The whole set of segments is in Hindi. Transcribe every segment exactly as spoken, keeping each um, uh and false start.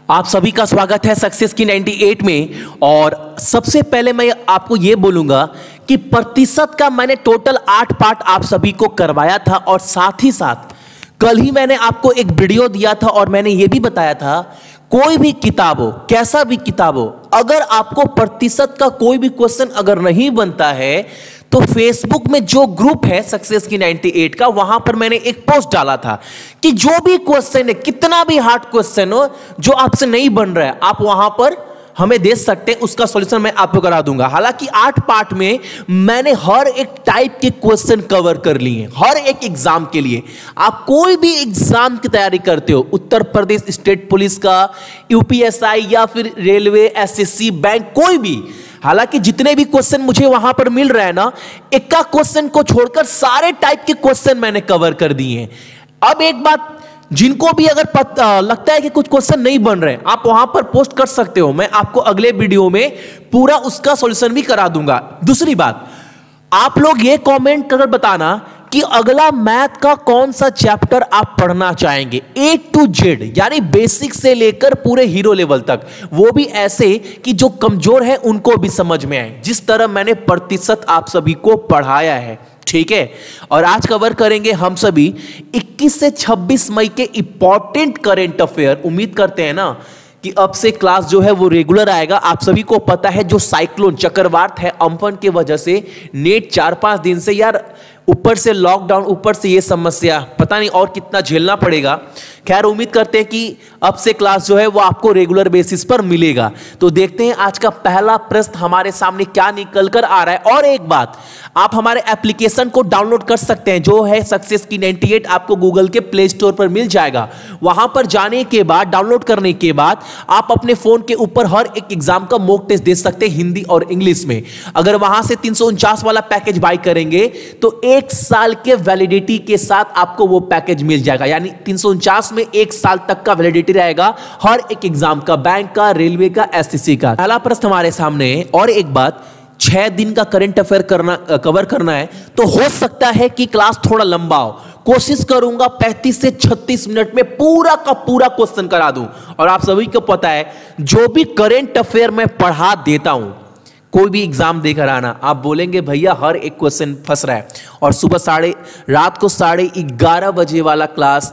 आप सभी का स्वागत है सक्सेस की अट्ठानवे में। और सबसे पहले मैं आपको यह बोलूंगा कि प्रतिशत का मैंने टोटल आठ पार्ट आप सभी को करवाया था, और साथ ही साथ कल ही मैंने आपको एक वीडियो दिया था और मैंने यह भी बताया था कोई भी किताब हो, कैसा भी किताब हो, अगर आपको प्रतिशत का कोई भी क्वेश्चन अगर नहीं बनता है तो फेसबुक में जो ग्रुप है सक्सेस की अट्ठानवे का, वहां पर मैंने एक पोस्ट डाला था कि जो भी क्वेश्चन है, कितना भी हार्ड क्वेश्चन हो जो आपसे नहीं बन रहा है, आप वहां पर हमें दे सकते हैं, उसका सॉल्यूशन मैं आपको करा दूंगा। हालांकि आठ पार्ट में मैंने हर एक टाइप के क्वेश्चन कवर कर लिए हैं, हर एक एग्जाम के लिए। आप कोई भी एग्जाम की तैयारी करते हो, उत्तर प्रदेश स्टेट पुलिस का, यूपीएसआई या फिर रेलवे, एसएससी, बैंक, कोई भी, हालांकि जितने भी क्वेश्चन मुझे वहां पर मिल रहा है ना, इक्का क्वेश्चन को छोड़कर सारे टाइप के क्वेश्चन मैंने कवर कर दिए हैं। अब एक बात, जिनको भी अगर पता लगता है कि कुछ क्वेश्चन नहीं बन रहे, आप वहां पर पोस्ट कर सकते हो, मैं आपको अगले वीडियो में पूरा उसका सॉल्यूशन भी करा दूंगा। दूसरी बात, आप लोग ये कमेंट कर बताना कि अगला मैथ का कौन सा चैप्टर आप पढ़ना चाहेंगे, ए टू जेड, यानी बेसिक से लेकर पूरे हीरो लेवल तक, वो भी ऐसे कि जो कमजोर है उनको भी समझ में आए, जिस तरह मैंने प्रतिशत आप सभी को पढ़ाया है। ठीक है, और आज कवर करेंगे हम सभी इक्कीस से छब्बीस मई के इंपॉर्टेंट करेंट अफेयर। उम्मीद करते हैं ना कि अब से क्लास जो है वो रेगुलर आएगा। आप सभी को पता है जो साइक्लोन चक्रवात है अम्फन की वजह से नेट चार पांच दिन से, यार ऊपर से लॉकडाउन, ऊपर से ये समस्या, पता नहीं और कितना झेलना पड़ेगा। खैर, उम्मीद करते हैं कि अब से क्लास जो है वो आपको रेगुलर बेसिस पर मिलेगा। तो देखते हैं आज का पहला प्रश्न हमारे सामने क्या निकल कर आ रहा है। और एक बात, आप हमारे एप्लीकेशन को डाउनलोड कर सकते हैं, जो है सक्सेस की अट्ठानवे, आपको गूगल के प्ले स्टोर पर मिल जाएगा। वहां पर जाने के बाद, डाउनलोड करने के बाद आप अपने फोन के ऊपर हर एक एग्जाम का मॉक टेस्ट दे सकते हैं, हिंदी और इंग्लिश में। अगर वहां से तीन सौ उनचास वाला पैकेज बाय करेंगे तो एक साल के वैलिडिटी के साथ आपको वो पैकेज मिल जाएगा, यानी तीन सौ उनचास में एक साल तक का वैलिडिटी रहेगा हर एक एग्जाम का, बैंक का, रेलवे का, एसएससी का। पहला प्रश्न हमारे सामने है। और एक बात, छह दिन का करंट अफेयर करना कवर करना है, तो हो सकता है कि क्लास थोड़ा लंबा हो। कोशिश करूंगा पैंतीस से छत्तीस मिनट में पूरा का पूरा क्वेश्चन करा दूं। और आप सभी को पता है जो भी करंट अफेयर मैं पढ़ा देता हूं, कोई भी एग्जाम देकर आना, आप बोलेंगे भैया हर एक क्वेश्चन फंस रहा है। और सुबह साढ़े रात को साढ़े ग्यारह बजे वाला क्लास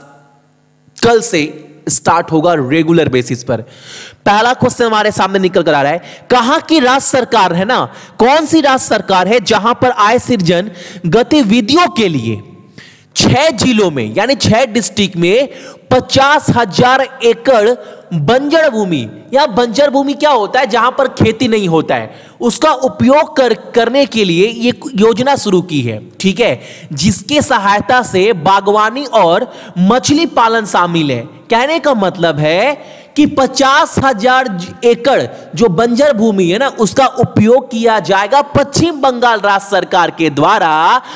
कल से स्टार्ट होगा रेगुलर बेसिस पर। पहला क्वेश्चन हमारे सामने निकल कर आ रहा है, कहां की राज्य सरकार है ना, कौन सी राज्य सरकार है जहां पर आय सृजन गतिविधियों के लिए छह जिलों में, यानी छह डिस्ट्रिक्ट में पचास हजार एकड़ बंजर भूमि, या बंजर भूमि क्या होता है, जहां पर खेती नहीं होता है, उसका उपयोग कर, करने के लिए ये योजना शुरू की है। ठीक है, जिसके सहायता से बागवानी और मछली पालन शामिल है। कहने का मतलब है कि पचास हजार एकड़ जो बंजर भूमि है ना, उसका उपयोग किया जाएगा पश्चिम बंगाल राज्य सरकार के द्वारा,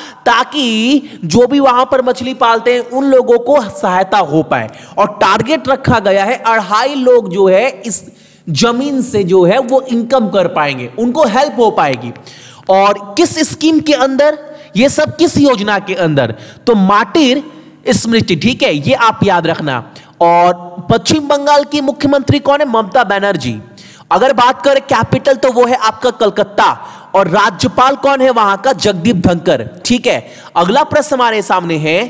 ताकि जो भी वहां पर मछली पालते हैं उन लोगों को सहायता हो पाए। और टारगेट रखा गया है अढ़ाई लोग जो है इस जमीन से जो है वो इनकम कर पाएंगे, उनको हेल्प हो पाएगी। और किस स्कीम के अंदर, ये सब किस योजना के अंदर, तो माटिर स्मृति। ठीक है, ये आप याद रखना। और पश्चिम बंगाल की मुख्यमंत्री कौन है, ममता बनर्जी। अगर बात करें कैपिटल तो वो है आपका कलकत्ता, और राज्यपाल कौन है वहां का, जगदीप धनखड़। ठीक है, अगला प्रश्न हमारे सामने है,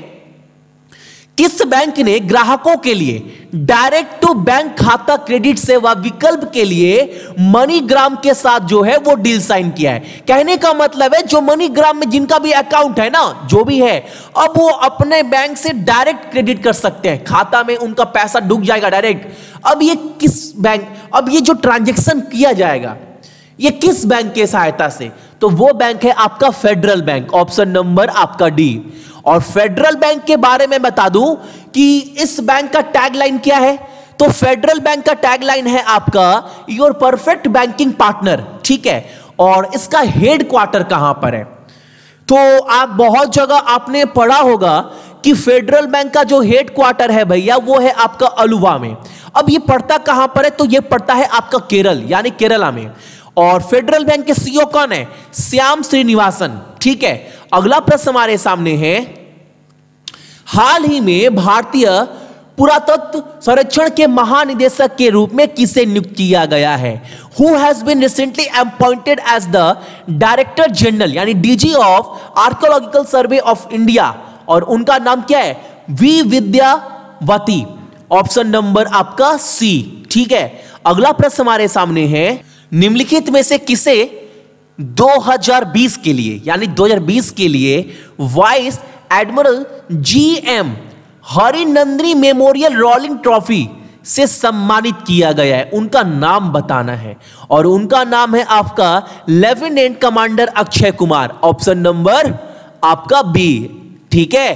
किस बैंक ने ग्राहकों के लिए डायरेक्ट टू बैंक खाता क्रेडिट सेवा विकल्प के लिए मनीग्राम के साथ जो है वो डील साइन किया है। कहने का मतलब है जो मनीग्राम में जिनका भी अकाउंट है ना, जो भी है, अब वो अपने बैंक से डायरेक्ट क्रेडिट कर सकते हैं, खाता में उनका पैसा डूब जाएगा डायरेक्ट। अब ये किस बैंक, अब ये जो ट्रांजैक्शन किया जाएगा ये किस बैंक के सहायता से, तो वो बैंक है आपका फेडरल बैंक, ऑप्शन नंबर आपका डी। और फेडरल बैंक के बारे में बता दूं कि इस बैंक का टैगलाइन क्या है, तो फेडरल बैंक का टैगलाइन है आपका योर परफेक्ट बैंकिंग पार्टनर। ठीक है, और इसका हेडक्वार्टर कहां पर है, तो आप बहुत जगह आपने पढ़ा होगा कि फेडरल बैंक का जो हेडक्वार्टर है भैया वो है आपका अलुवा में। अब ये पड़ता कहां पर है, तो ये पड़ता है आपका केरल, यानी केरला में। और फेडरल बैंक के सीईओ कौन है, श्याम श्रीनिवासन। ठीक है, अगला प्रश्न हमारे सामने है, हाल ही में भारतीय पुरातत्व संरक्षण के महानिदेशक के रूप में किसे नियुक्त किया गया है? Who has been recently appointed as the director general यानी DG of archaeological survey of India, और उनका नाम क्या है? वी विद्यावती। ऑप्शन नंबर आपका सी। ठीक है, अगला प्रश्न हमारे सामने है, निम्नलिखित में से किसे दो हज़ार बीस के लिए यानी दो हज़ार बीस के लिए vice admiral G M Harinandani memorial rolling trophy से सम्मानित किया गया है? उनका नाम बताना है, और उनका नाम है आपका lieutenant commander Akshay Kumar. Option number आपका बी। ठीक है,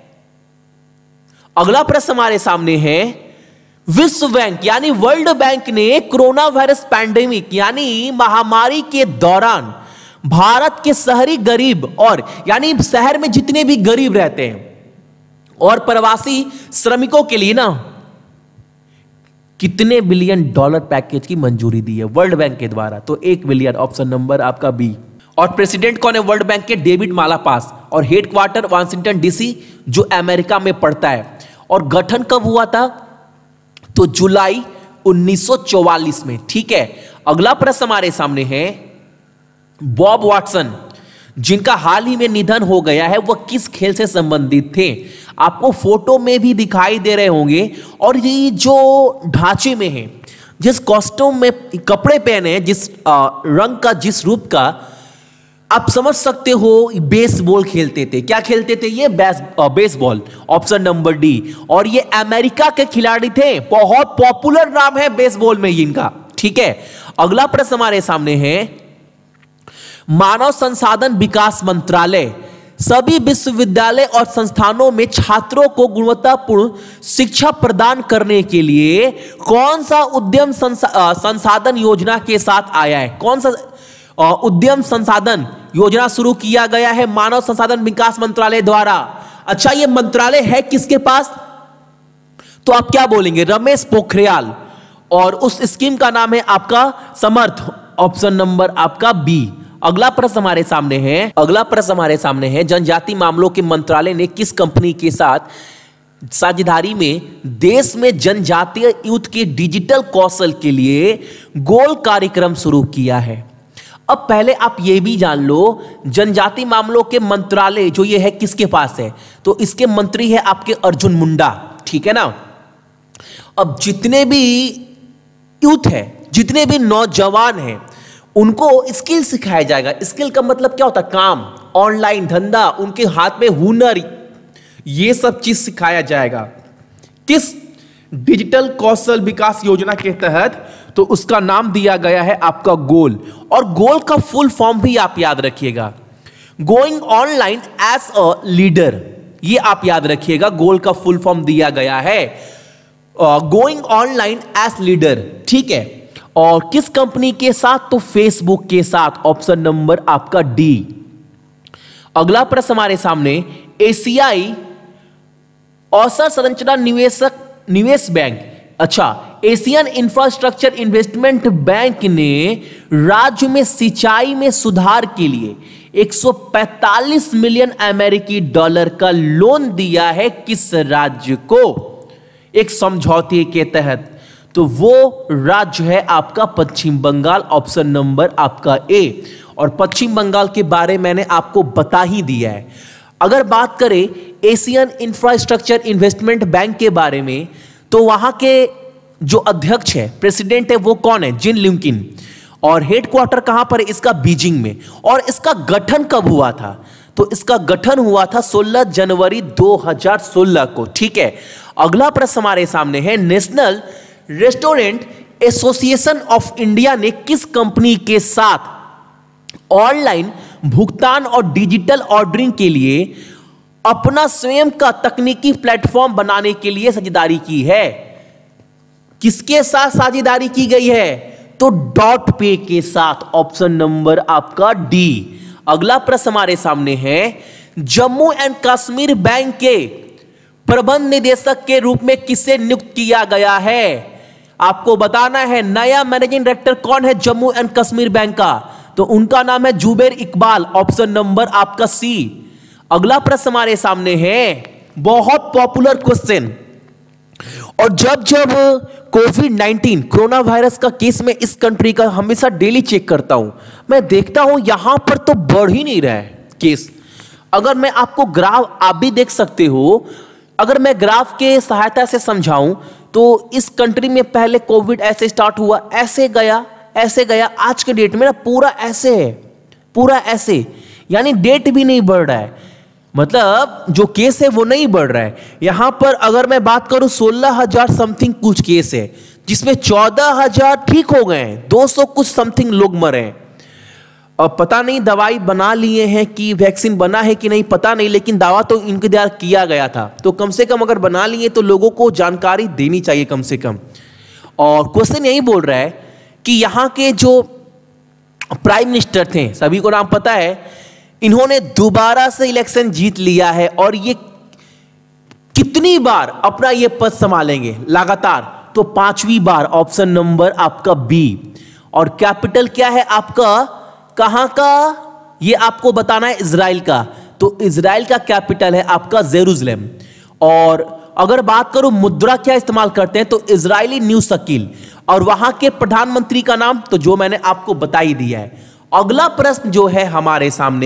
अगला प्रश्न हमारे सामने है, विश्व बैंक यानी वर्ल्ड बैंक ने कोरोना वायरस पैंडेमिक यानी महामारी के दौरान भारत के शहरी गरीब और यानी शहर में जितने भी गरीब रहते हैं और प्रवासी श्रमिकों के लिए ना कितने बिलियन डॉलर पैकेज की मंजूरी दी है वर्ल्ड बैंक के द्वारा? तो एक बिलियन। ऑप्शन नंबर आपका बी। और प्रेसिडेंट कौन है वर्ल्ड बैंक के? David Malpass. और हेडक्वार्टर वाशिंगटन डीसी जो अमेरिका में पड़ता है। और गठन कब हुआ था? तो जुलाई उन्नीस सौ चौवालीस में। ठीक है, अगला प्रश्न हमारे सामने है, बॉब वाटसन जिनका हाल ही में निधन हो गया है वह किस खेल से संबंधित थे? आपको फोटो में भी दिखाई दे रहे होंगे, और ये जो ढांचे में है, जिस कॉस्ट्यूम में कपड़े पहने हैं, जिस आ, रंग का, जिस रूप का, आप समझ सकते हो बेसबॉल खेलते थे। क्या खेलते थे ये? Base baseball. Option number D. और ये अमेरिका के खिलाड़ी थे, बहुत पॉपुलर नाम है बेसबॉल में इनका। ठीक है, अगला प्रश्न हमारे सामने है, मानव संसाधन विकास मंत्रालय सभी विश्वविद्यालय और संस्थानों में छात्रों को गुणवत्तापूर्ण शिक्षा प्रदान करने के लिए कौन सा उद्यम संसा, संसाधन योजना के साथ आया है? कौन सा उद्यम संसाधन योजना शुरू किया गया है मानव संसाधन विकास मंत्रालय द्वारा? अच्छा, ये मंत्रालय है किसके पास? तो आप क्या बोलेंगे? रमेश पोखरियाल। और उस स्कीम का नाम है आपका समर्थ। ऑप्शन नंबर आपका बी। अगला प्रश्न हमारे सामने है, अगला प्रश्न हमारे सामने है, जनजाति मामलों के मंत्रालय ने किस कंपनी के साथ साझेदारी में देश में जनजातीय यूथ के डिजिटल कौशल के लिए गोल कार्यक्रम शुरू किया है? अब पहले आप ये भी जान लो, जनजाति मामलों के मंत्रालय जो ये है किसके पास है? तो इसके मंत्री है आपके अर्जुन मुंडा। ठीक है ना। अब जितने भी यूथ है, जितने भी नौजवान हैं, उनको स्किल सिखाया जाएगा। स्किल का मतलब क्या होता है? काम, ऑनलाइन धंधा, उनके हाथ में हुनर, ये सब चीज सिखाया जाएगा। किस डिजिटल कौशल विकास योजना के तहत? तो उसका नाम दिया गया है आपका गोल। और गोल का फुल फॉर्म भी आप याद रखिएगा, going online as a leader. ये आप याद रखिएगा, गोल का फुल फॉर्म दिया गया है गोइंग ऑनलाइन एज लीडर। ठीक है, और किस कंपनी के साथ? तो फेसबुक के साथ। ऑप्शन नंबर आपका डी। अगला प्रश्न हमारे सामने, एशियाई अवसर संरचना निवेशक निवेश बैंक, अच्छा, एशियन इंफ्रास्ट्रक्चर इन्वेस्टमेंट बैंक ने राज्य में सिंचाई में सुधार के लिए एक सौ पैंतालीस मिलियन अमेरिकी डॉलर का लोन दिया है किस राज्य को? एक समझौते के तहत। तो वो राज्य है आपका पश्चिम बंगाल। ऑप्शन नंबर आपका ए। और पश्चिम बंगाल के बारे में मैंने आपको बता ही दिया है। अगर बात करें एशियन इंफ्रास्ट्रक्चर इन्वेस्टमेंट बैंक के बारे में, तो वहां के जो अध्यक्ष है, प्रेसिडेंट है, वो कौन है? जिन ल्यूकिन। और हेडक्वार्टर कहां पर है इसका? बीजिंग में। और इसका गठन कब हुआ था? तो इसका गठन हुआ था सोलह जनवरी दो हज़ार सोलह को। ठीक है, अगला प्रश्न हमारे सामने है, national restaurant association of India ने किस कंपनी के साथ ऑनलाइन भुगतान और डिजिटल ऑर्डरिंग के लिए अपना स्वयं का तकनीकी प्लेटफॉर्म बनाने के लिए साझेदारी की है? किसके साथ साझेदारी की गई है? तो डॉट पे के साथ। ऑप्शन नंबर आपका डी। अगला प्रश्न हमारे सामने है, जम्मू एंड कश्मीर बैंक के प्रबंध निदेशक के रूप में किसे नियुक्त किया गया है? आपको बताना है नया मैनेजिंग डायरेक्टर कौन है जम्मू एंड कश्मीर बैंक का? तो उनका नाम है जुबेर इकबाल। ऑप्शन नंबर आपका सी। अगला प्रश्न हमारे सामने है, बहुत पॉपुलर क्वेश्चन, और जब जब कोविड नाइनटीन कोरोना वायरस का केस में इस कंट्री का हमेशा डेली चेक करता हूं, मैं देखता हूं यहां पर तो बढ़ ही नहीं रहा है केस। अगर मैं आपको ग्राफ, आप भी देख सकते हो, अगर मैं ग्राफ के सहायता से समझाऊं तो इस कंट्री में पहले कोविड ऐसे स्टार्ट हुआ, ऐसे गया, ऐसे गया, आज के डेट में ना पूरा ऐसे है, पूरा ऐसे, यानी डेट भी नहीं बढ़ रहा है, मतलब जो केस है वो नहीं बढ़ रहा है। यहां पर अगर मैं बात करूं सोलह हजार समथिंग कुछ केस है, जिसमें चौदह हजार ठीक हो गए हैं, दो सौ कुछ समथिंग लोग मरे हैं। अब पता नहीं दवाई बना लिए हैं कि वैक्सीन बना है कि नहीं पता नहीं, लेकिन दावा तो इनके द्वारा किया गया था, तो कम से कम अगर बना लिए तो लोगों को जानकारी देनी चाहिए कम से कम। और क्वेश्चन यही बोल रहा है कि यहाँ के जो प्राइम मिनिस्टर थे, सभी को नाम पता है, इन्होंने दोबारा से इलेक्शन जीत लिया है और ये कितनी बार अपना ये पद संभालेंगे लगातार, तो पांचवी बार, ऑप्शन नंबर आपका बी। और कैपिटल क्या है आपका, कहां का, ये आपको बताना है, इजराइल का, तो इजराइल का कैपिटल है आपका जेरूसलम। और अगर बात करूं मुद्रा क्या इस्तेमाल करते हैं, तो इजरायली न्यू शकील। और वहां के प्रधानमंत्री का नाम तो जो मैंने आपको बता ही दिया है। अगला प्रश्न जो है हमारे सामने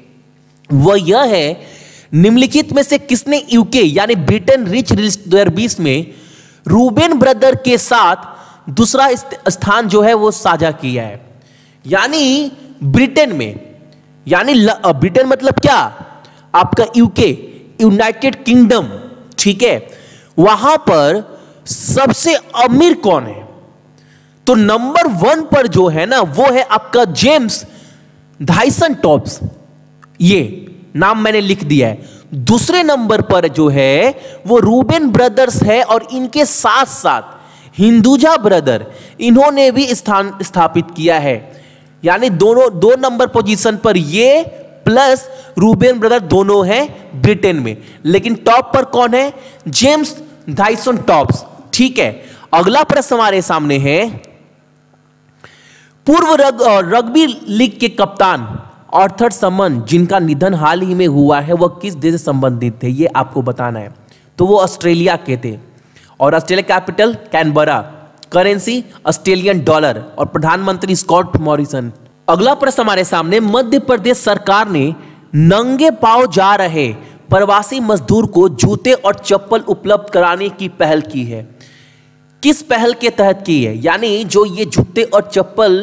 वह यह है, निम्नलिखित में से किसने यूके यानी ब्रिटेन रिच लिस्ट दो हज़ार बीस में रूबेन ब्रदर के साथ दूसरा स्थान जो है वो साझा किया है। यानी ब्रिटेन में, यानी ब्रिटेन मतलब क्या, आपका यूके, यूनाइटेड किंगडम, ठीक है, वहां पर सबसे अमीर कौन है, तो नंबर वन पर जो है ना वो है आपका जेम्स डायसन टॉप्स, ये नाम मैंने लिख दिया है। दूसरे नंबर पर जो है वो रूबेन ब्रदर्स है, और इनके साथ साथ हिंदुजा ब्रदर, इन्होंने भी स्थान स्थापित किया है। यानी दोनों दो नंबर पोजीशन पर ये प्लस रूबेन ब्रदर दोनों हैं ब्रिटेन में, लेकिन टॉप पर कौन है, जेम्स डायसन टॉप्स, ठीक है। अगला प्रश्न हमारे सामने है, पूर्व रग, रग्बी लीग के कप्तान आर्थर समन जिनका निधन हाल ही में हुआ है, वह किस देश से संबंधित थे, ये आपको बताना है। तो वो ऑस्ट्रेलिया के थे, और Australia capital Canberra, currency Australian dollar, और प्रधानमंत्री स्कॉट मॉरिसन। अगला प्रश्न हमारे सामने, मध्य प्रदेश सरकार ने नंगे पांव जा रहे प्रवासी मजदूर को जूते और चप्पल उपलब्ध कराने की पहल की है। किस पहल के तहत की है, यानी जो ये जूते और चप्पल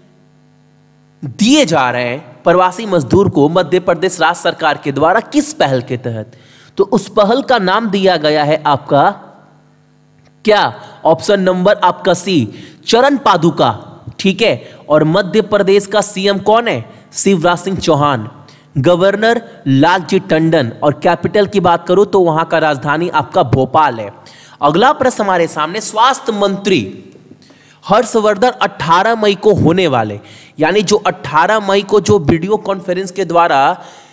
दिए जा रहे हैं प्रवासी मजदूर को मध्य प्रदेश राज्य सरकार के द्वारा, किस पहल के तहत, तो उस पहल का नाम दिया गया है आपका क्या, ऑप्शन नंबर आपका सी, चरण पादुका, ठीक है। और मध्य प्रदेश का सीएम कौन है, शिवराज सिंह चौहान, गवर्नर लालजी टंडन, और कैपिटल की बात करूं तो वहां का राजधानी आपका भोपाल है। अगला प्रश्न हमारे सामने, स्वास्थ्य मंत्री हर्षवर्धन अठारह मई को होने वाले, यानी जो अठारह मई को जो वीडियो कॉन्फ्रेंस के द्वारा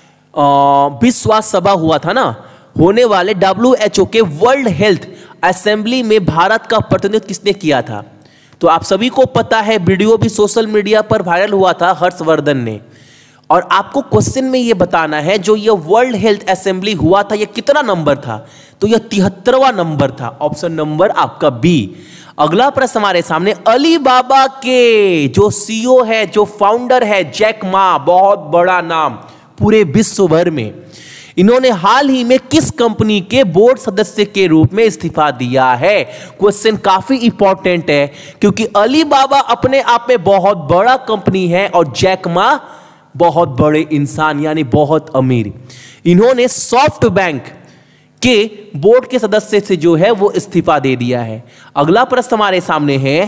विश्व स्वास्थ्य सभा हुआ था ना, होने वाले डब्ल्यू एच ओ के वर्ल्ड हेल्थ असेंबली में भारत का प्रतिनिधित्व किसने किया था, तो आप सभी को पता है, वीडियो भी सोशल मीडिया पर वायरल हुआ था, हर्षवर्धन ने। और आपको क्वेश्चन में यह बताना है, जो ये वर्ल्ड हेल्थ असेंबली हुआ था, यह कितना नंबर था, तो यह तिहत्तरवां नंबर था, ऑप्शन नंबर आपका बी। अगला प्रश्न हमारे सामने, अलीबाबा के जो सीईओ है, जो फाउंडर है, जैक मा, बहुत बड़ा नाम पूरे विश्व भर में, इन्होंने हाल ही में किस कंपनी के बोर्ड सदस्य के रूप में इस्तीफा दिया है। क्वेश्चन काफी इंपॉर्टेंट है, क्योंकि अलीबाबा अपने आप में बहुत बड़ा कंपनी है, और जैक मा बहुत बड़े इंसान, यानी बहुत अमीर। इन्होंने सॉफ्ट बैंक के बोर्ड के सदस्य से जो है वो इस्तीफा दे दिया है। अगला प्रश्न हमारे सामने है,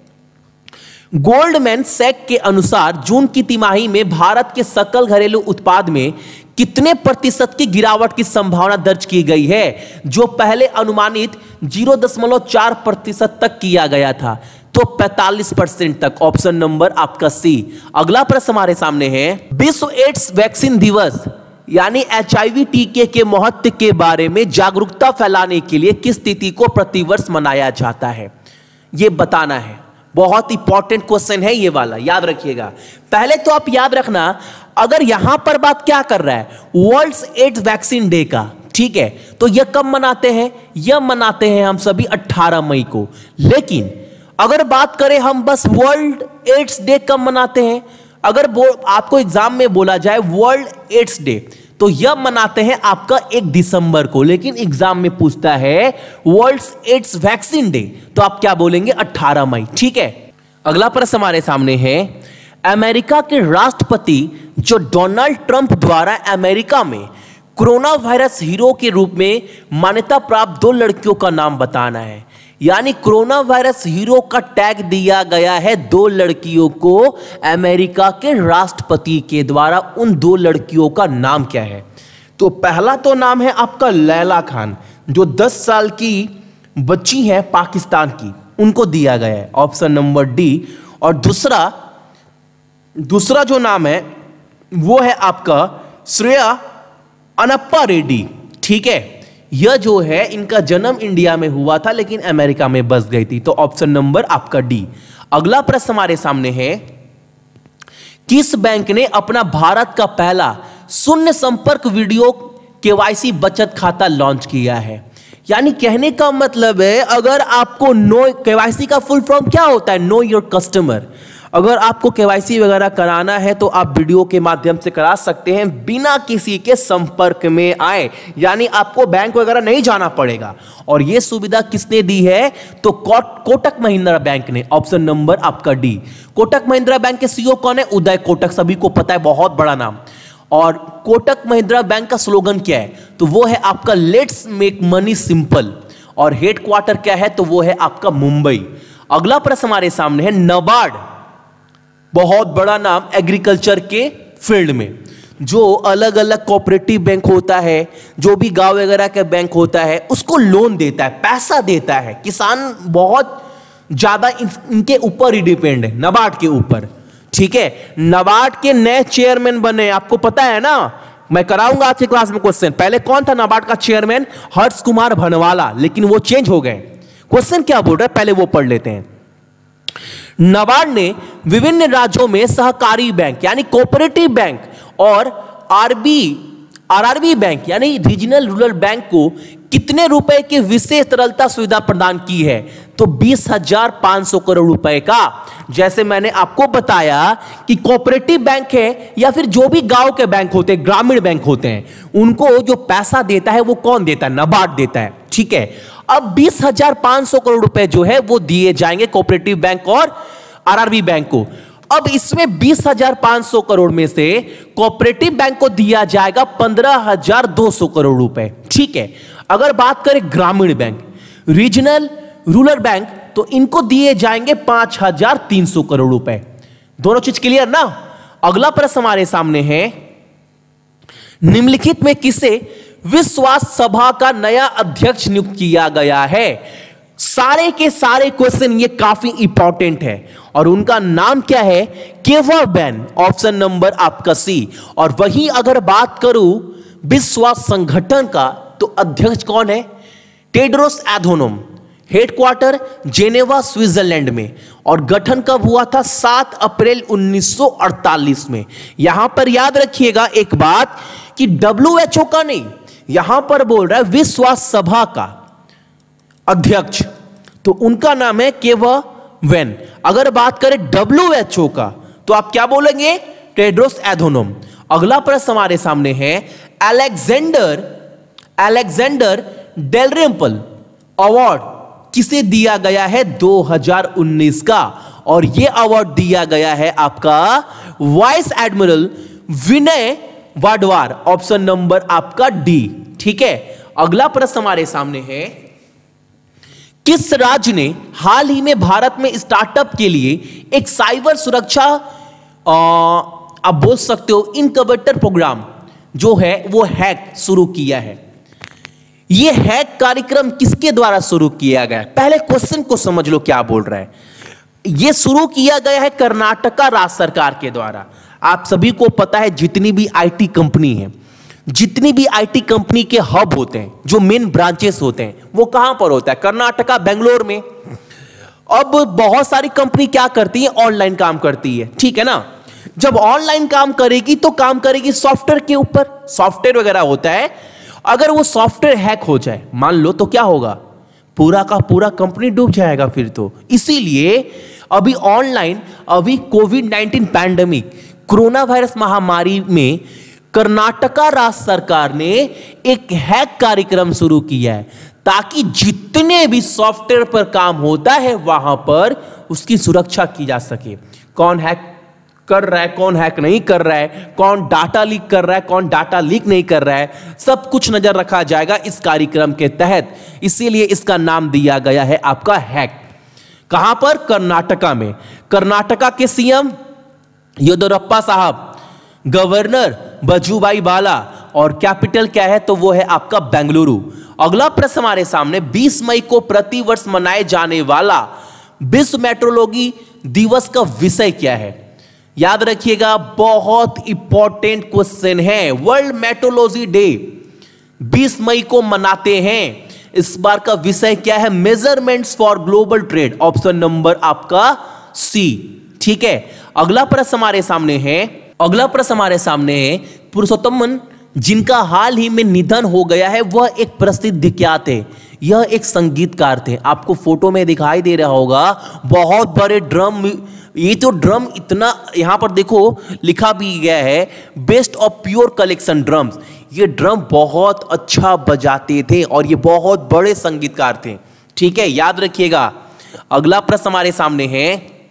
गोल्डमैन सैक के अनुसार जून की तिमाही में भारत के सकल घरेलू उत्पाद में कितने प्रतिशत की गिरावट की संभावना दर्ज की गई है, जो पहले अनुमानित जीरो दशमलव चार प्रतिशत तक किया गया था, तो पैंतालीस परसेंट तक, ऑप्शन नंबर आपका सी। अगला प्रश्न हमारे सामने है, विश्व एड्स वैक्सीन दिवस यानी एच आई वी टीके के महत्व के बारे में जागरूकता फैलाने के लिए किस तिथि को प्रतिवर्ष मनाया जाता है, यह बताना है। बहुत इंपॉर्टेंट क्वेश्चन है ये वाला, याद रखिएगा। पहले तो आप याद रखना, अगर यहां पर बात क्या कर रहा है, वर्ल्ड एड्स वैक्सीन डे का, ठीक है, तो यह कब मनाते हैं? यह मनाते हैं हम सभी अठारह मई को। लेकिन अगर बात करें हम बस वर्ल्ड एड्स डे कब मनाते हैं, अगर आपको एग्जाम में बोला जाए वर्ल्ड एड्स डे, तो यह मनाते हैं आपका एक दिसंबर को। लेकिन एग्जाम में पूछता है वर्ल्ड एड्स वैक्सीन डे, तो आप क्या बोलेंगे? अठारह मई। ठीक है, अगला प्रश्न हमारे सामने है, अमेरिका के राष्ट्रपति जो डोनाल्ड ट्रंप द्वारा अमेरिका में कोरोना वायरस हीरो के रूप में मान्यता प्राप्त दो लड़कियों का नाम बताना है। यानी कोरोना वायरस हीरो का टैग दिया गया है दो लड़कियों को अमेरिका के राष्ट्रपति के द्वारा। उन दो लड़कियों का नाम क्या है? तो पहला तो नाम है आपका लैला खान, जो दस साल की बच्ची है पाकिस्तान की, उनको दिया गया है, ऑप्शन नंबर डी। और दूसरा दूसरा जो नाम है वो है आपका श्रेया अनप्पा रेड्डी। ठीक है, यह जो है इनका जन्म इंडिया में हुआ था लेकिन अमेरिका में बस गई थी, तो ऑप्शन नंबर आपका डी। अगला प्रश्न हमारे सामने है, किस बैंक ने अपना भारत का पहला शून्य संपर्क वीडियो केवाईसी बचत खाता लॉन्च किया है? यानी कहने का मतलब है, अगर आपको नो केवाईसी का फुल फॉर्म क्या होता है? Know your customer. अगर आपको केवाईसी वगैरह कराना है तो आप वीडियो के माध्यम से करा सकते हैं बिना किसी के संपर्क में आए, यानी आपको बैंक वगैरह नहीं जाना पड़ेगा। और यह सुविधा किसने दी है? तो कोटक महिंद्रा बैंक ने, ऑप्शन नंबर आपका डी। कोटक महिंद्रा बैंक के सीईओ कौन है? उदय कोटक, सभी को पता है, बहुत बड़ा नाम। और कोटक महिंद्रा बैंक का स्लोगन क्या है? तो वो है आपका लेट्स मेक मनी सिंपल। और हेडक्वार्टर क्या है? तो वो है आपका मुंबई। अगला प्रश्न हमारे सामने है, नबार्ड, बहुत बड़ा नाम एग्रीकल्चर के फील्ड में, जो अलग अलग कोऑपरेटिव बैंक होता है, जो भी गांव वगैरह का बैंक होता है, उसको लोन देता है, पैसा देता है। किसान बहुत ज्यादा इनके ऊपर ही डिपेंड है, नबार्ड के ऊपर। ठीक है, नबार्ड के नए चेयरमैन बने, आपको पता है ना, मैं कराऊंगा आज की क्लास में क्वेश्चन। पहले कौन था नबार्ड का चेयरमैन? हर्ष कुमार भनवाला, लेकिन वो चेंज हो गए। क्वेश्चन क्या बोल रहा है पहले वो पढ़ लेते हैं। नबार्ड ने विभिन्न राज्यों में सहकारी बैंक यानी कोऑपरेटिव बैंक और आरबी आरआरबी बैंक यानी रीजनल रूरल बैंक को कितने रुपए की विशेष तरलता सुविधा प्रदान की है? तो बीस हजार पांच सौ करोड़ रुपए का। जैसे मैंने आपको बताया कि कोऑपरेटिव बैंक है या फिर जो भी गांव के बैंक होते हैं, ग्रामीण बैंक होते हैं, उनको जो पैसा देता है वो कौन देता है? नबार्ड देता है। ठीक है, अब बीस हजार पांच सौ करोड़ रुपए जो है वो दिए जाएंगे कोऑपरेटिव बैंक और आरआरबी बैंक को। अब इसमें बीस हजार पांच सौ करोड़ में से कोऑपरेटिव बैंक को दिया जाएगा पंद्रह हजार दो सौ करोड़ रुपए। ठीक है, अगर बात करें ग्रामीण बैंक, रीजनल रूरल बैंक, तो इनको दिए जाएंगे पांच हजार तीन सौ करोड़ रुपए। दोनों चीज क्लियर ना? अगला प्रश्न हमारे सामने है, निम्नलिखित में किसे विश्वास सभा का नया अध्यक्ष नियुक्त किया गया है? सारे के सारे क्वेश्चन ये काफी इंपॉर्टेंट है और उनका नाम क्या है? केवा बैन, ऑप्शन नंबर आपका सी। और वहीं अगर बात करूं विश्वास संगठन का, तो अध्यक्ष कौन है? Tedros Adhanom, headquarter Geneva Switzerland में, और गठन कब हुआ था? सात अप्रैल उन्नीस सौ अड़तालीस में। यहां पर याद रखिएगा एक बात कि डब्ल्यू एच ओ का नहीं, यहां पर बोल रहा है विश्वास सभा का अध्यक्ष, तो उनका नाम है केवा वेन। अगर बात करें डब्ल्यू एच ओ का, तो आप क्या बोलेंगे? Tedros Adhanom. अगला प्रश्न हमारे सामने है, अलेक्जेंडर अलेक्जेंडर डेलरेम्पल अवार्ड किसे दिया गया है दो हज़ार उन्नीस का? और यह अवार्ड दिया गया है आपका vice admiral Vinay Vadvar, option number आपका डी। ठीक है, अगला प्रश्न हमारे सामने है, किस राज्य ने हाल ही में भारत में स्टार्टअप के लिए एक साइबर सुरक्षा आ, आप बोल सकते हो इनक्यूबेटर प्रोग्राम जो है वो हैक शुरू किया है? यह हैक कार्यक्रम किसके द्वारा शुरू किया गया? पहले क्वेश्चन को समझ लो क्या बोल रहा है। यह शुरू किया गया है कर्नाटका राज्य सरकार के द्वारा। आप सभी को पता है जितनी भी आईटी कंपनी है, जितनी भी आईटी कंपनी के हब होते हैं, जो मेन ब्रांचेस होते हैं, वो कहां पर होता है? कर्नाटका, बेंगलोर में। अब बहुत सारी कंपनी क्या करती है? ऑनलाइन काम करती है, ठीक है ना। जब ऑनलाइन काम करेगी तो काम करेगी सॉफ्टवेयर के ऊपर, सॉफ्टवेयर वगैरह होता है। अगर वो सॉफ्टवेयर हैक हो जाए मान लो, तो क्या होगा, पूरा का पूरा कंपनी डूब जाएगा फिर तो। इसीलिए अभी ऑनलाइन, अभी covid nineteen pandemic, corona virus महामारी में कर्नाटका राज्य सरकार ने एक हैक कार्यक्रम शुरू किया है, ताकि जितने भी सॉफ्टवेयर पर काम होता है वहां पर उसकी सुरक्षा की जा सके। कौन हैक कर रहा है, कौन हैक नहीं कर रहा है, कौन डाटा लीक कर रहा है, कौन डाटा लीक नहीं कर रहा है, सब कुछ नजर रखा जाएगा इस कार्यक्रम के तहत। इसीलिए इसका नाम दिया गया है आपका हैक। कहां पर? कर्नाटका में। कर्नाटका के सीएम येदियुरप्पा साहब, गवर्नर वजुभाई वाला, और कैपिटल क्या है? तो वो है आपका बेंगलुरु। अगला प्रश्न हमारे सामने, बीस मई को प्रतिवर्ष मनाए जाने वाला विश्व मेट्रोलॉजी दिवस का विषय क्या है? याद रखिएगा, बहुत इंपॉर्टेंट क्वेश्चन है। वर्ल्ड मेट्रोलॉजी डे बीस मई को मनाते हैं। इस बार का विषय क्या है? Measurements for global trade. Option number आपका सी। ठीक है, अगला प्रश्न हमारे सामने है अगला प्रश्न हमारे सामने है पुरुषोत्तमन, जिनका हाल ही में निधन हो गया है, वह एक प्रसिद्ध क्या थे? यह एक संगीतकार थे। आपको फोटो में दिखाई दे रहा होगा, बहुत बड़े ड्रम। ये तो ड्रम इतना, यहां पर देखो लिखा भी गया है best of pure collection drums. ये ड्रम बहुत अच्छा बजाते थे और ये बहुत बड़े संगीतकार थे। ठीक है, याद रखिएगा। अगला प्रश्न हमारे सामने है,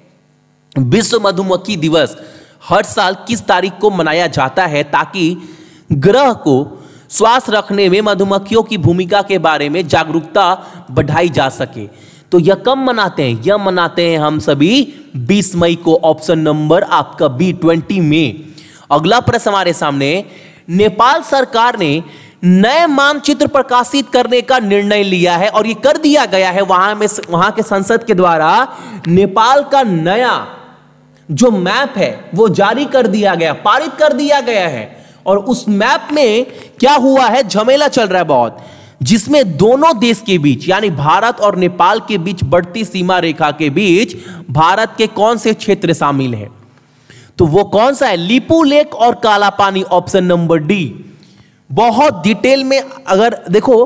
विश्व मधुमक्खी दिवस हर साल किस तारीख को मनाया जाता है, ताकि ग्रह को स्वास्थ्य रखने में मधुमक्खियों की भूमिका के बारे में जागरूकता बढ़ाई जा सके? तो यह कब मनाते हैं? यह मनाते हैं हम सभी बीस मई को। ऑप्शन नंबर आपका बी, ट्वेंटी मई। अगला प्रश्न हमारे सामने, नेपाल सरकार ने नए मानचित्र प्रकाशित करने का निर्णय लिया है, और यह कर दिया गया है वहां में वहां के संसद के द्वारा। नेपाल का नया जो मैप है वो जारी कर दिया गया, पारित कर दिया गया है। और उस मैप में क्या हुआ है, झमेला चल रहा है बहुत, जिसमें दोनों देश के बीच यानी भारत और नेपाल के बीच बढ़ती सीमा रेखा के बीच भारत के कौन से क्षेत्र शामिल हैं? तो वो कौन सा है? लिपू लेक और Kala Pani. Option number D. बहुत डिटेल में अगर देखो,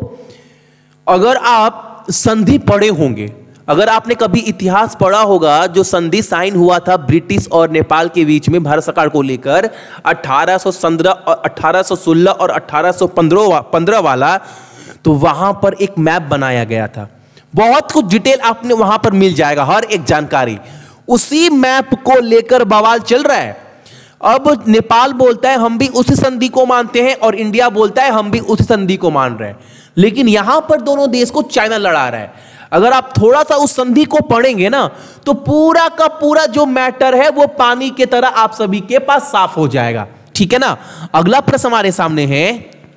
अगर आप संधि पढ़े होंगे, अगर आपने कभी इतिहास पढ़ा होगा, जो संधि साइन हुआ था ब्रिटिश और नेपाल के बीच में भारत सरकार को लेकर अठारह सौ पंद्रह और अठारह सौ सोलह और अठारह सौ पंद्रह वाला, तो वहां पर एक मैप बनाया गया था। बहुत कुछ डिटेल आपने वहां पर मिल जाएगा, हर एक जानकारी। उसी मैप को लेकर बवाल चल रहा है। अब नेपाल बोलता है हम भी उसी संधि को मानते हैं, और इंडिया बोलता है हम भी उसी संधि को मान रहे हैं। लेकिन यहां पर दोनों देश को चाइना लड़ा रहा है। अगर आप थोड़ा सा उस संधि को पढ़ेंगे ना, तो पूरा का पूरा जो मैटर है वो पानी की तरह आप सभी के पास साफ हो जाएगा। ठीक है ना। अगला प्रश्न हमारे सामने है,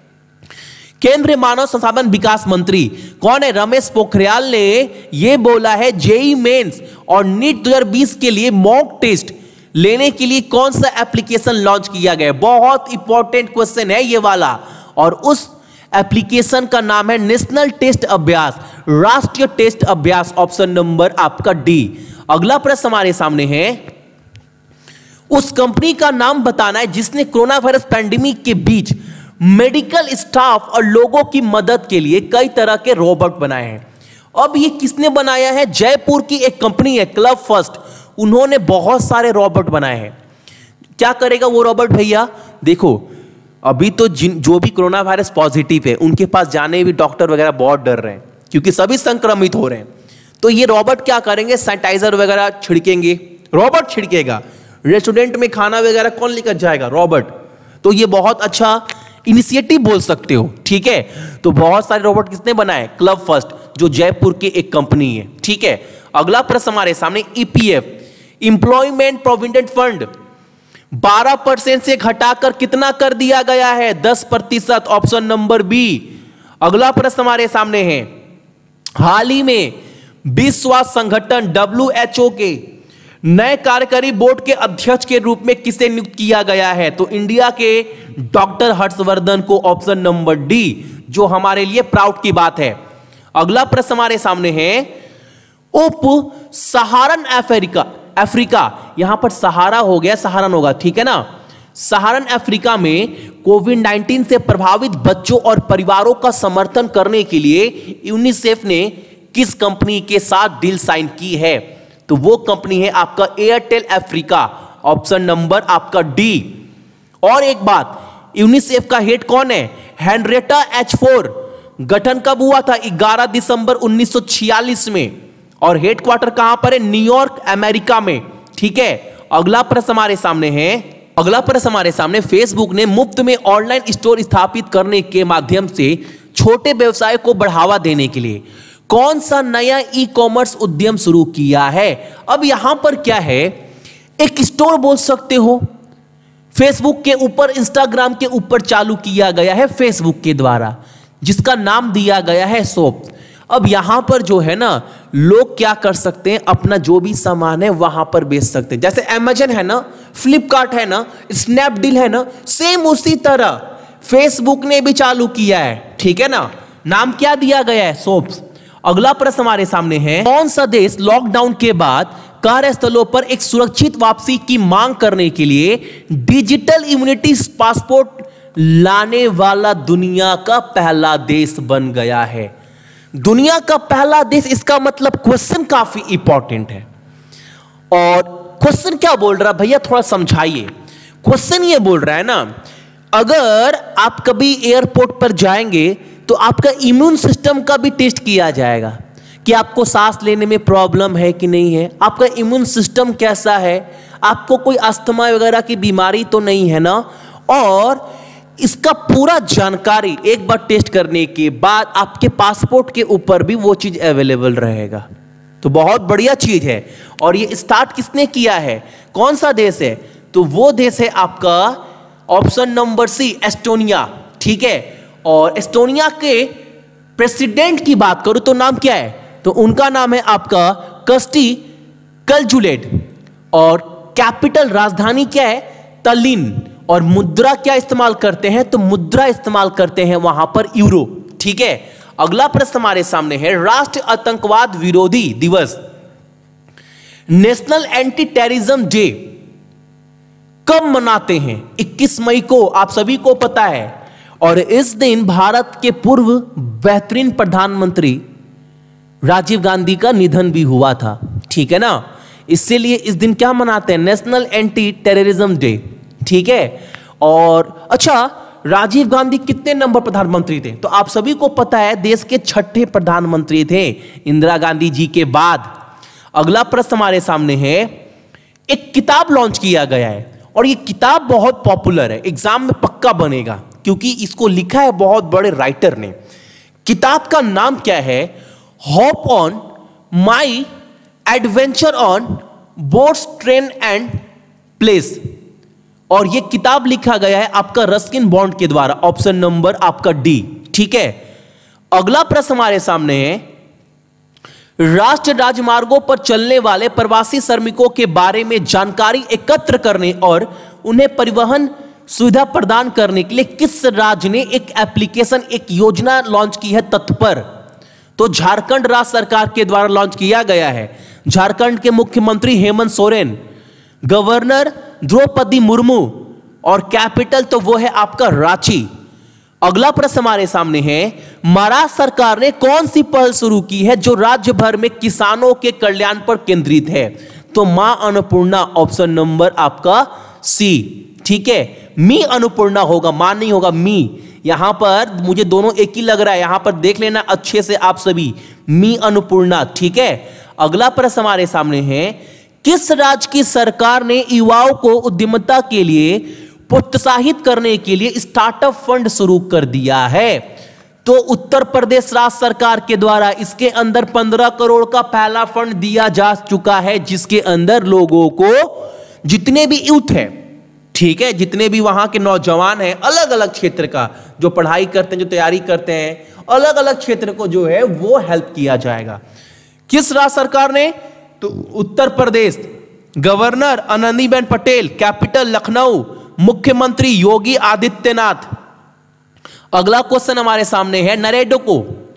केंद्रीय मानव संसाधन विकास मंत्री कौन है? रमेश पोखरियाल ने यह बोला है जेईई मेंस और नीट दो हज़ार बीस के लिए मॉक टेस्ट लेने के लिए कौन सा एप्लीकेशन लॉन्च किया गया? बहुत इंपॉर्टेंट क्वेश्चन है ये वाला, और उस एप्लीकेशन का नाम है नेशनल टेस्ट अभ्यास, राष्ट्रीय टेस्ट अभ्यास। ऑप्शन नंबर आपका डी। अगला प्रश्न हमारे सामने है, उस कंपनी का नाम बताना है जिसने कोरोना वायरस पैंडेमिक के बीच मेडिकल स्टाफ और लोगों की मदद के लिए कई तरह के रोबोट बनाए हैं। अब ये किसने बनाया है? जयपुर की एक कंपनी है क्लब फर्स्ट, उन्होंने बहुत सारे रोबोट बनाए हैं। क्या करेगा वो रोबोट भैया? देखो, अभी तो जिन जो भी कोरोना वायरस पॉजिटिव है उनके पास जाने भी डॉक्टर वगैरह बहुत डर रहे हैं, क्योंकि सभी संक्रमित हो रहे हैं। तो ये रोबोट क्या करेंगे? सैनिटाइजर वगैरह छिड़केंगे, रोबोट छिड़केगा। रेस्टोरेंट में खाना वगैरह कौन लेकर जाएगा? रोबोट। तो ये बहुत अच्छा इनिशिएटिव बोल सकते हो। ठीक है, तो बहुत सारे रोबोट किसने बनाए? क्लब फर्स्ट, जो जयपुर की एक कंपनी है। ठीक है, अगला प्रश्न हमारे सामने, ईपीएफ एम्प्लॉयमेंट प्रोविडेंट फंड बारह परसेंट से घटाकर कितना कर दिया गया है? दस प्रतिशत। Option number B. अगला प्रश्न हमारे सामने है, हाल ही में विश्व स्वास्थ्य संगठन डब्ल्यू एच ओ के नए कार्यकारी बोर्ड के अध्यक्ष के रूप में किसे नियुक्त किया गया है? तो इंडिया के डॉक्टर हर्षवर्धन को। ऑप्शन नंबर डी, जो हमारे लिए प्राउड की बात है। अगला प्रश्न हमारे सामने है, उप सहारन अफ्रीका अफ्रीका यहां पर सहारा हो गया, सहारन होगा। ठीक है ना। सहारन अफ्रीका में कोविड नाइन्टीन से प्रभावित बच्चों और परिवारों का समर्थन करने के लिए यूनिसेफ ने किस कंपनी के साथ डील साइन की है? तो वो कंपनी है आपका एयरटेल अफ्रीका, ऑप्शन नंबर आपका डी। और एक बात, यूनिसेफ का हेड कौन है? Henrietta H Fore. गठन कब हुआ था? ग्यारह दिसंबर उन्नीस सौ छियालीस में। और हेडक्वार्टर कहां पर है? न्यूयॉर्क, अमेरिका में। ठीक है, अगला प्रश्न हमारे सामने है अगला प्रश्न हमारे सामने फेसबुक ने मुफ्त में ऑनलाइन स्टोर स्थापित करने के माध्यम से छोटे व्यवसाय को बढ़ावा देने के लिए कौन सा नया ई कॉमर्स उद्यम शुरू किया है? अब यहां पर क्या है, एक स्टोर बोल सकते हो, फेसबुक के ऊपर, इंस्टाग्राम के ऊपर चालू किया गया है फेसबुक के द्वारा, जिसका नाम दिया गया है शॉप। अब यहां पर जो है ना, लोग क्या कर सकते हैं, अपना जो भी सामान है वहां पर बेच सकते हैं। जैसे अमेजन है ना, फ्लिपकार्ट है ना, स्नैपडील है ना, सेम उसी तरह फेसबुक ने भी चालू किया है। ठीक है ना, नाम क्या दिया गया है? शॉप्स। अगला प्रश्न हमारे सामने है, कौन सा देश लॉकडाउन के बाद कार्यस्थलों पर एक सुरक्षित वापसी की मांग करने के लिए डिजिटल इम्यूनिटी पासपोर्ट लाने वाला दुनिया का पहला देश बन गया है? दुनिया का पहला देश, इसका मतलब क्वेश्चन काफी इंपॉर्टेंट है। और क्वेश्चन क्या बोल रहा है भैया, थोड़ा समझाइए। क्वेश्चन ये बोल रहा है ना, अगर आप कभी एयरपोर्ट पर जाएंगे तो आपका इम्यून सिस्टम का भी टेस्ट किया जाएगा कि आपको सांस लेने में प्रॉब्लम है कि नहीं है, आपका इम्यून सिस्टम कैसा है, आपको कोई अस्थमा वगैरह की बीमारी तो नहीं है ना। और इसका पूरा जानकारी एक बार टेस्ट करने के बाद आपके पासपोर्ट के ऊपर भी वो चीज अवेलेबल रहेगा। तो बहुत बढ़िया चीज है। और ये स्टार्ट किसने किया है, कौन सा देश है? तो वो देश है आपका ऑप्शन नंबर सी, एस्टोनिया। ठीक है, और एस्टोनिया के प्रेसिडेंट की बात करूं तो नाम क्या है? तो उनका नाम है आपका कर्स्टी कलजुलेड। और कैपिटल, राजधानी क्या है? तल्लीन। और मुद्रा क्या इस्तेमाल करते हैं? तो मुद्रा इस्तेमाल करते हैं वहां पर यूरो। ठीक है, अगला प्रश्न हमारे सामने है, राष्ट्रीय आतंकवाद विरोधी दिवस, नेशनल एंटी टेररिज्म डे कब मनाते हैं? इक्कीस मई को, आप सभी को पता है। और इस दिन भारत के पूर्व बेहतरीन प्रधानमंत्री राजीव गांधी का निधन भी हुआ था। ठीक है ना, इसीलिए इस दिन क्या मनाते हैं? National anti terrorism day. ठीक है, और अच्छा, राजीव गांधी कितने नंबर प्रधानमंत्री थे? तो आप सभी को पता है, देश के छठे प्रधानमंत्री थे इंदिरा गांधी जी के बाद। अगला प्रश्न हमारे सामने है, एक किताब लॉन्च किया गया है और ये किताब बहुत पॉपुलर है, एग्जाम में पक्का बनेगा क्योंकि इसको लिखा है बहुत बड़े राइटर ने। किताब का नाम क्या है? Hop on my adventure on boats, train and place. और यह किताब लिखा गया है आपका रस्किन बॉन्ड के द्वारा, ऑप्शन नंबर आपका डी। ठीक है, अगला प्रश्न हमारे सामने है, राष्ट्रीय राजमार्गों पर चलने वाले प्रवासी श्रमिकों के बारे में जानकारी एकत्र करने और उन्हें परिवहन सुविधा प्रदान करने के लिए किस राज्य ने एक एप्लीकेशन, एक योजना लॉन्च की है? तत्पर। तो झारखंड राज्य सरकार के द्वारा लॉन्च किया गया है। झारखंड के मुख्यमंत्री हेमंत सोरेन, गवर्नर द्रौपदी मुर्मू, और कैपिटल तो वो है आपका रांची। अगला प्रश्न हमारे सामने है, महाराष्ट्र सरकार ने कौन सी पहल शुरू की है जो राज्य भर में किसानों के कल्याण पर केंद्रित है? तो मां अन्नपूर्णा, ऑप्शन नंबर आपका सी। ठीक है, मी अन्नपूर्णा होगा, मां नहीं होगा, मी। यहां पर मुझे दोनों एक ही लग रहा है, यहां पर देख लेना अच्छे से आप सभी, मी अन्नपूर्णा। ठीक है, अगला प्रश्न हमारे सामने है, किस राज्य की सरकार ने युवाओं को उद्यमिता के लिए प्रोत्साहित करने के लिए स्टार्टअप फंड शुरू कर दिया है? तो उत्तर प्रदेश राज्य सरकार के द्वारा इसके अंदर पंद्रह करोड़ का पहला फंड दिया जा चुका है, जिसके अंदर लोगों को, जितने भी यूथ है, ठीक है, जितने भी वहां के नौजवान हैं, अलग अलग क्षेत्र का, जो पढ़ाई करते हैं, जो तैयारी करते हैं, अलग अलग क्षेत्र को जो है वो हेल्प किया जाएगा। किस राज्य सरकार ने? तो उत्तर प्रदेश। गवर्नर आनंदीबेन पटेल, कैपिटल लखनऊ, मुख्यमंत्री योगी आदित्यनाथ। अगला क्वेश्चन हमारे सामने है, नरेडको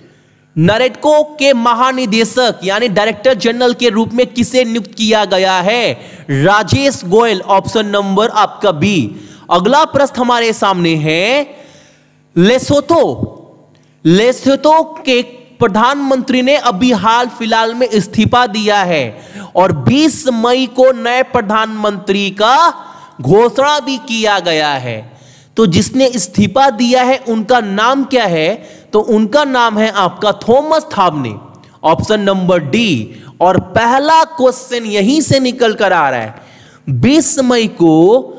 नरेडको के महानिदेशक यानी डायरेक्टर जनरल के रूप में किसे नियुक्त किया गया है? राजेश गोयल, ऑप्शन नंबर आपका बी। अगला प्रश्न हमारे सामने है लेसोथो। लेसोथो के प्रधानमंत्री ने अभी हाल फिलहाल में इस्तीफा दिया है और बीस मई को नए प्रधानमंत्री का घोषणा भी किया गया है। तो जिसने इस्तीफा दिया है उनका नाम क्या है? तो उनका नाम है आपका Thomas Thabane, option number D. और पहला क्वेश्चन यहीं से निकल कर आ रहा है, बीस मई को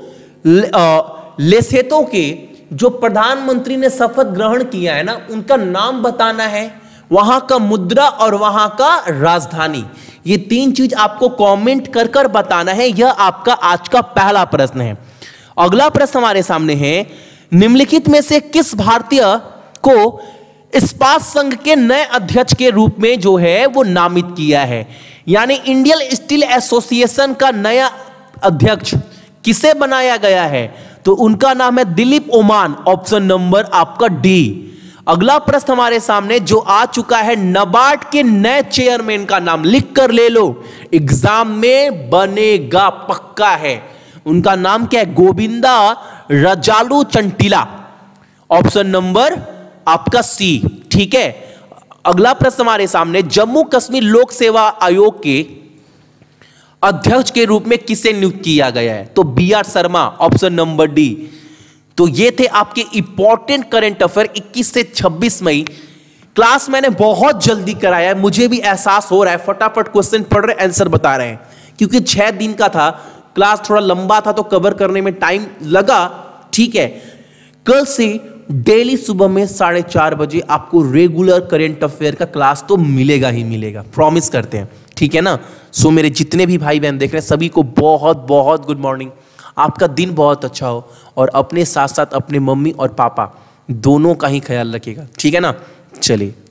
लेसोथो के जो प्रधानमंत्री ने शपथ ग्रहण किया है ना, उनका नाम बताना है, वहां का मुद्रा और वहां का राजधानी। ये तीन चीज आपको कमेंट कर कर बताना है। यह आपका आज का पहला प्रश्न है। अगला प्रश्न हमारे सामने है, निम्नलिखित में से किस भारतीय को इस्पात संघ के नए अध्यक्ष के रूप में जो है वो नामित किया है? यानी इंडियन स्टील एसोसिएशन का नया अध्यक्ष किसे बनाया गया है? तो उनका नाम है दिलीप ओमान, ऑप्शन नंबर आपका डी। अगला प्रश्न हमारे सामने जो आ चुका है, नाबार्ड के नए चेयरमैन का नाम लिख कर ले लो, एग्जाम में बनेगा पक्का है। उनका नाम क्या है? गोविंदा रजालू चंटिला, ऑप्शन नंबर आपका सी। ठीक है। अगला प्रश्न हमारे सामने, जम्मू कश्मीर लोक सेवा आयोग के अध्यक्ष के रूप में किसे नियुक्त किया गया है? तो B R Sharma, option number D. तो ये थे आपके इंपॉर्टेंट करंट अफेयर इक्कीस से छब्बीस मई। क्लास मैंने बहुत जल्दी कराया है, मुझे भी एहसास हो रहा है, फटाफट क्वेश्चन पढ़ रहे, आंसर बता रहे हैं, क्योंकि छह दिन का था, क्लास थोड़ा लंबा था तो कवर करने में टाइम लगा। ठीक है। कल से डेली सुबह में साढ़े चार बजे आपको रेगुलर करंट अफेयर का क्लास तो मिलेगा ही मिलेगा, प्रॉमिस करते हैं। ठीक है ना। सो मेरे जितने भी भाई बहन देख रहे हैं सभी को बहुत बहुत गुड मॉर्निंग। आपका दिन बहुत अच्छा हो और अपने साथ साथ अपने मम्मी और पापा दोनों का ही ख्याल रखिएगा। ठीक है ना। चलिए।